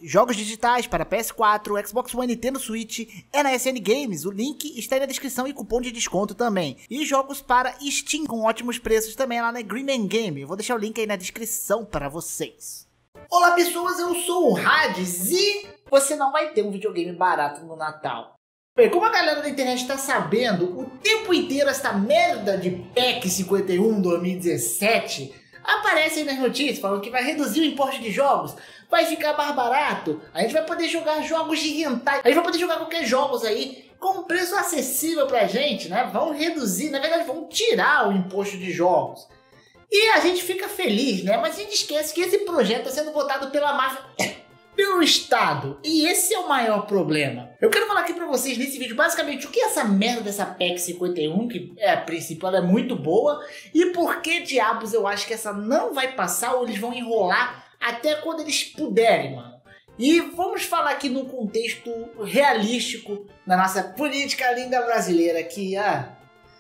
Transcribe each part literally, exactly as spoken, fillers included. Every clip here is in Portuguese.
Jogos digitais para P S quatro, Xbox One e Nintendo Switch é na S N Games, o link está aí na descrição e cupom de desconto também. E jogos para Steam com ótimos preços também lá na Green Man Game, eu vou deixar o link aí na descrição para vocês. Olá pessoas, eu sou o Hades e você não vai ter um videogame barato no Natal. Bem, como a galera da internet está sabendo, o tempo inteiro essa merda de P E C cinquenta e um dois mil e dezessete aparece aí nas notícias falando que vai reduzir o imposto de jogos, vai ficar mais barato, a gente vai poder jogar jogos de hentai, a gente vai poder jogar qualquer jogos aí com um preço acessível pra gente, né? Vão reduzir, na verdade vão tirar o imposto de jogos. E a gente fica feliz, né? Mas a gente esquece que esse projeto está sendo votado pela máfia, pelo Estado. E esse é o maior problema. Eu quero falar aqui pra vocês nesse vídeo basicamente o que é essa merda dessa P E C cinquenta e um, que é, a princípio ela é muito boa, e por que diabos eu acho que essa não vai passar ou eles vão enrolar até quando eles puderem, mano. E vamos falar aqui num contexto realístico da nossa política linda brasileira que, ah...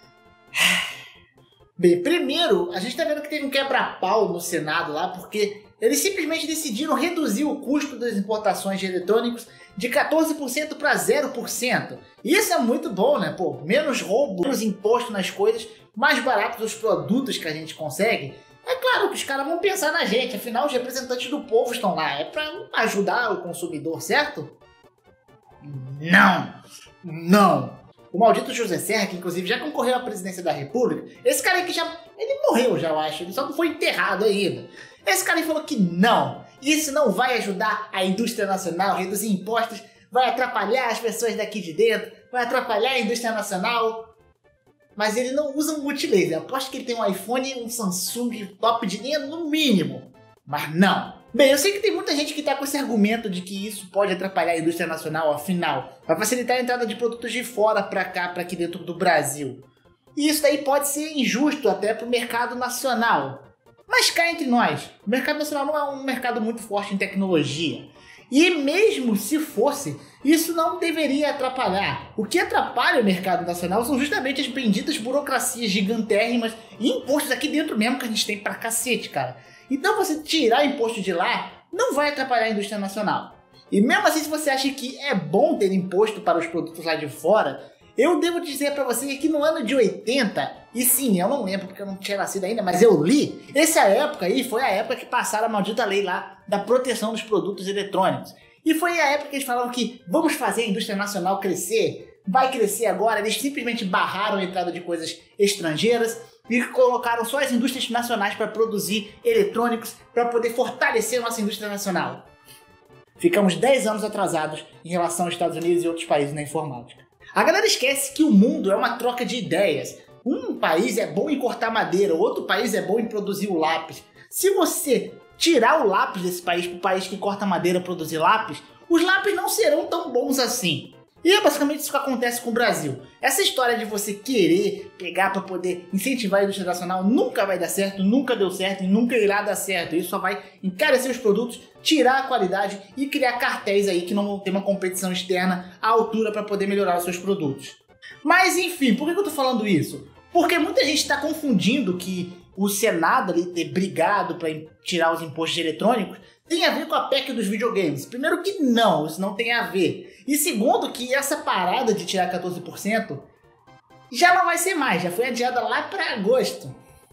Bem, primeiro, a gente tá vendo que teve um quebra-pau no Senado lá, porque eles simplesmente decidiram reduzir o custo das importações de eletrônicos de quatorze por cento para zero por cento. E isso é muito bom, né? Pô, menos roubo, menos imposto nas coisas, mais baratos os produtos que a gente consegue. É claro que os caras vão pensar na gente, afinal os representantes do povo estão lá. É para ajudar o consumidor, certo? Não! Não! O maldito José Serra, que inclusive já concorreu à presidência da República, esse cara aí que já... ele morreu já, eu acho, ele só não foi enterrado ainda. Esse cara aí falou que não, isso não vai ajudar a indústria nacional, reduzir impostos, vai atrapalhar as pessoas daqui de dentro, vai atrapalhar a indústria nacional. Mas ele não usa um multilaser, aposto que ele tem um iPhone e um Samsung top de linha no mínimo. Mas não. Bem, eu sei que tem muita gente que está com esse argumento de que isso pode atrapalhar a indústria nacional, afinal, vai facilitar a entrada de produtos de fora para cá, para aqui dentro do Brasil. E isso daí pode ser injusto até para o mercado nacional. Mas cá entre nós, o mercado nacional não é um mercado muito forte em tecnologia. E mesmo se fosse, isso não deveria atrapalhar. O que atrapalha o mercado nacional são justamente as benditas burocracias gigantérrimas e impostos aqui dentro mesmo que a gente tem pra cacete, cara. Então você tirar imposto de lá não vai atrapalhar a indústria nacional. E mesmo assim, se você acha que é bom ter imposto para os produtos lá de fora, eu devo dizer para você que no ano de oitenta, e sim, eu não lembro porque eu não tinha nascido ainda, mas eu li, essa época aí foi a época que passaram a maldita lei lá da proteção dos produtos eletrônicos. E foi a época que eles falavam que vamos fazer a indústria nacional crescer, vai crescer agora, eles simplesmente barraram a entrada de coisas estrangeiras e colocaram só as indústrias nacionais para produzir eletrônicos para poder fortalecer a nossa indústria nacional. Ficamos dez anos atrasados em relação aos Estados Unidos e outros países na informática. A galera esquece que o mundo é uma troca de ideias. Um país é bom em cortar madeira, outro país é bom em produzir o lápis. Se você tirar o lápis desse país para o país que corta madeira produzir lápis, os lápis não serão tão bons assim. E é basicamente isso que acontece com o Brasil. Essa história de você querer pegar para poder incentivar a indústria nacional nunca vai dar certo, nunca deu certo e nunca irá dar certo. Isso só vai encarecer os produtos, tirar a qualidade e criar cartéis aí que não vão ter uma competição externa à altura para poder melhorar os seus produtos. Mas enfim, por que eu tô falando isso? Porque muita gente está confundindo que o Senado ali ter brigado para tirar os impostos eletrônicos tem a ver com a P E C dos videogames. Primeiro que não, isso não tem a ver. E segundo que essa parada de tirar quatorze por cento já não vai ser mais, já foi adiada lá para agosto.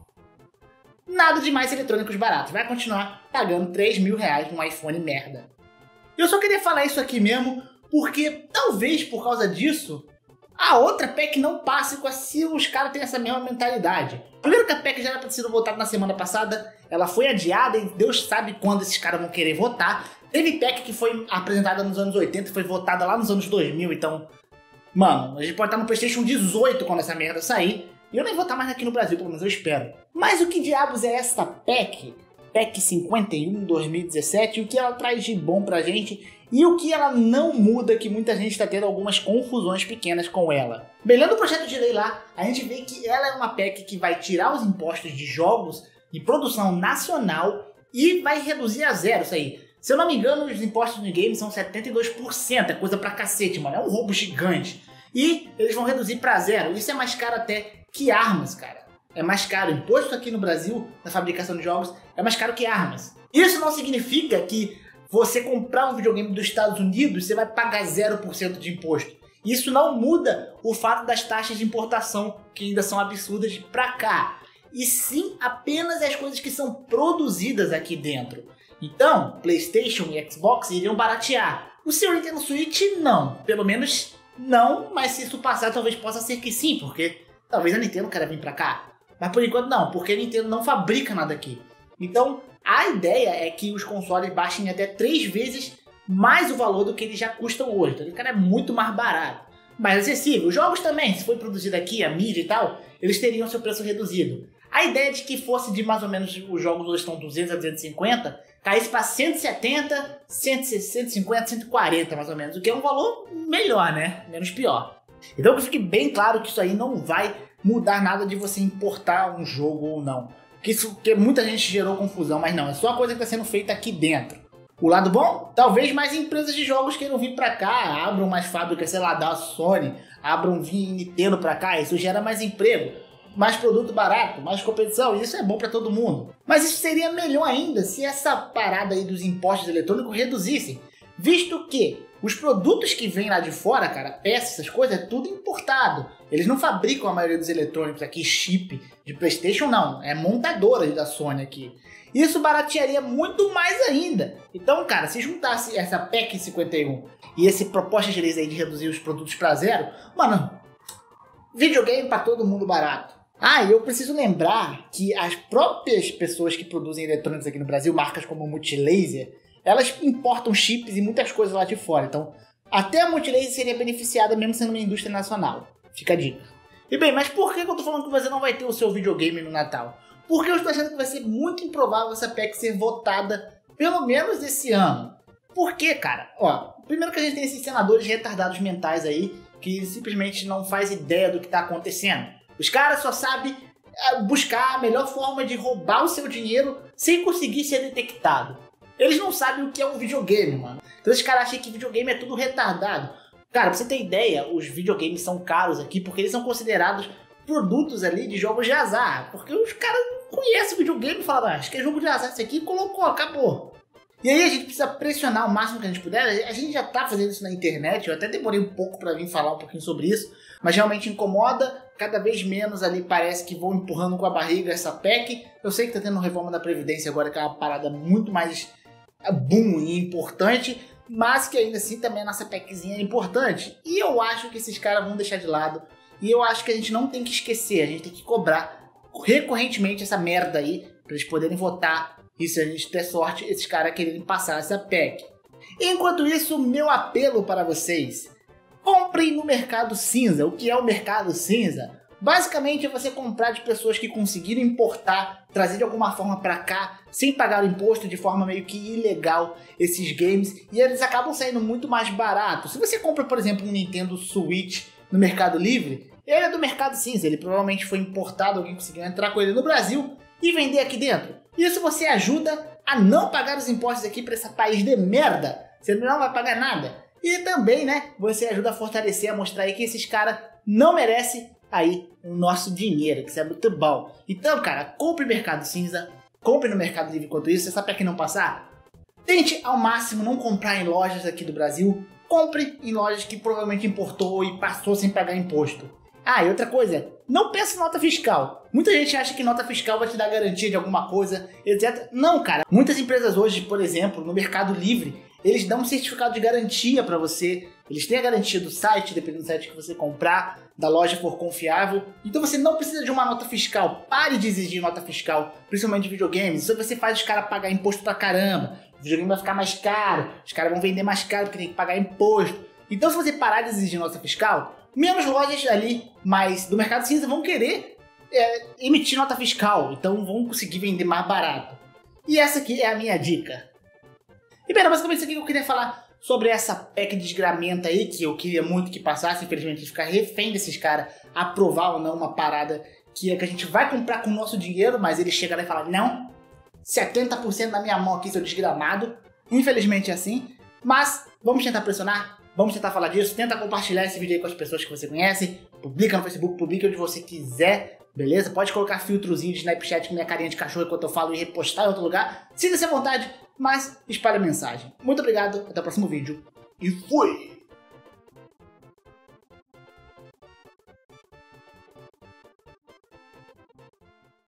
Nada de mais eletrônicos baratos, vai continuar pagando três mil reais num iPhone merda. Eu só queria falar isso aqui mesmo, porque talvez por causa disso, a outra P E C não passe com a se os caras têm essa mesma mentalidade. Primeiro que a P E C já era para ter sido votada na semana passada, ela foi adiada e Deus sabe quando esses caras vão querer votar. Teve P E C que foi apresentada nos anos oitenta e foi votada lá nos anos dois mil, então... Mano, a gente pode estar no PlayStation dezoito quando essa merda sair, e eu nem vou estar mais aqui no Brasil, pelo menos eu espero. Mas o que diabos é esta P E C? P E C cinquenta e um dois mil e dezessete, o que ela traz de bom pra gente e o que ela não muda, que muita gente está tendo algumas confusões pequenas com ela. Bem, lendo o projeto de lei lá, a gente vê que ela é uma P E C que vai tirar os impostos de jogos de produção nacional e vai reduzir a zero isso aí. Se eu não me engano, os impostos de games são setenta e dois por cento, é coisa pra cacete, mano, é um roubo gigante. E eles vão reduzir pra zero, isso é mais caro até que armas, cara. É mais caro, o imposto aqui no Brasil, na fabricação de jogos, é mais caro que armas. Isso não significa que você comprar um videogame dos Estados Unidos, você vai pagar zero por cento de imposto. Isso não muda o fato das taxas de importação, que ainda são absurdas, para cá. E sim apenas as coisas que são produzidas aqui dentro. Então, PlayStation e Xbox iriam baratear. O seu Nintendo Switch não. Pelo menos não, mas se isso passar talvez possa ser que sim, porque talvez a Nintendo queira vir para cá. Mas por enquanto não, porque a Nintendo não fabrica nada aqui. Então, a ideia é que os consoles baixem até três vezes mais o valor do que eles já custam hoje. Então, o cara é muito mais barato, mais acessível. Os jogos também, se foi produzido aqui, a mídia e tal, eles teriam seu preço reduzido. A ideia de que fosse de mais ou menos, os jogos hoje estão duzentos a duzentos e cinquenta, caísse para cento e setenta, cento e cinquenta, cento e quarenta mais ou menos, o que é um valor melhor, né? Menos pior. Então que fique bem claro que isso aí não vai mudar nada de você importar um jogo ou não. Que isso que muita gente gerou confusão, mas não, é só a coisa que está sendo feita aqui dentro. O lado bom? Talvez mais empresas de jogos queiram vir para cá, abram mais fábricas, sei lá, da Sony, abram vir Nintendo para cá, isso gera mais emprego, mais produto barato, mais competição, e isso é bom para todo mundo. Mas isso seria melhor ainda se essa parada aí dos impostos eletrônicos reduzissem, visto que os produtos que vêm lá de fora, cara, peças, essas coisas, é tudo importado. Eles não fabricam a maioria dos eletrônicos aqui, chip de PlayStation não, é montadora da Sony aqui. Isso baratearia muito mais ainda. Então, cara, se juntasse essa P E C cinquenta e um e esse proposta de leis aí de reduzir os produtos para zero, mano, videogame para todo mundo barato. Ah, e eu preciso lembrar que as próprias pessoas que produzem eletrônicos aqui no Brasil, marcas como Multilaser, elas importam chips e muitas coisas lá de fora. Então, até a Multilaser seria beneficiada mesmo sendo uma indústria nacional. Fica a dica. E bem, mas por que eu tô falando que você não vai ter o seu videogame no Natal? Porque eu estou achando que vai ser muito improvável essa P E C ser votada, pelo menos esse ano. Por quê, cara? Ó, primeiro que a gente tem esses senadores retardados mentais aí, que simplesmente não faz ideia do que tá acontecendo. Os caras só sabem buscar a melhor forma de roubar o seu dinheiro sem conseguir ser detectado. Eles não sabem o que é um videogame, mano. Então esses caras acham que videogame é tudo retardado. Cara, pra você ter ideia, os videogames são caros aqui porque eles são considerados produtos ali de jogos de azar. Porque os caras não conhecem videogame e falam, ah, acho que é jogo de azar, isso aqui colocou, acabou. E aí a gente precisa pressionar o máximo que a gente puder. A gente já tá fazendo isso na internet, eu até demorei um pouco pra vir falar um pouquinho sobre isso, mas realmente incomoda. Cada vez menos ali parece que vão empurrando com a barriga essa P E C. Eu sei que tá tendo reforma da Previdência agora, que é uma parada muito mais boom e importante, mas que ainda assim também a nossa PECzinha é importante. E eu acho que esses caras vão deixar de lado. E eu acho que a gente não tem que esquecer, a gente tem que cobrar recorrentemente essa merda aí, pra eles poderem votar. E se a gente der sorte, esses caras quererem passar essa P E C. Enquanto isso, meu apelo para vocês: comprem no mercado cinza. O que é o mercado cinza? Basicamente é você comprar de pessoas que conseguiram importar, trazer de alguma forma para cá, sem pagar o imposto, de forma meio que ilegal, esses games, e eles acabam saindo muito mais baratos. Se você compra, por exemplo, um Nintendo Switch no Mercado Livre, ele é do mercado cinza, ele provavelmente foi importado, alguém conseguiu entrar com ele no Brasil e vender aqui dentro. Isso você ajuda a não pagar os impostos aqui para esse país de merda, você não vai pagar nada. E também, né, você ajuda a fortalecer, a mostrar aí que esses caras não merecem aí o nosso dinheiro, que isso é muito bom. Então, cara, compre Mercado Cinza, compre no Mercado Livre enquanto isso. Se essa P E C não passar, tente ao máximo não comprar em lojas aqui do Brasil, compre em lojas que provavelmente importou e passou sem pagar imposto. Ah, e outra coisa, não pense em nota fiscal. Muita gente acha que nota fiscal vai te dar garantia de alguma coisa, etcétera. Não, cara. Muitas empresas hoje, por exemplo, no Mercado Livre, eles dão um certificado de garantia para você. Eles têm a garantia do site, dependendo do site que você comprar, da loja for confiável. Então você não precisa de uma nota fiscal. Pare de exigir nota fiscal, principalmente de videogames. Isso você faz os caras pagar imposto pra caramba. O videogame vai ficar mais caro, os caras vão vender mais caro porque tem que pagar imposto. Então se você parar de exigir nota fiscal, menos lojas ali, mas do mercado cinza vão querer é, emitir nota fiscal. Então vão conseguir vender mais barato. E essa aqui é a minha dica. E bem, basicamente isso aqui que eu queria falar sobre essa P E C desgramenta aí, que eu queria muito que passasse. Infelizmente a gente fica refém desses caras aprovar ou não uma parada que é que a gente vai comprar com o nosso dinheiro, mas ele chega lá e fala, não, setenta por cento na minha mão aqui, seu desgramado. Infelizmente é assim, mas vamos tentar pressionar, vamos tentar falar disso, tenta compartilhar esse vídeo aí com as pessoas que você conhece, publica no Facebook, publica onde você quiser, beleza? Pode colocar filtrozinho de Snapchat com minha carinha de cachorro enquanto eu falo e repostar em outro lugar, sinta-se à vontade, mas espalhe a mensagem. Muito obrigado, até o próximo vídeo e fui!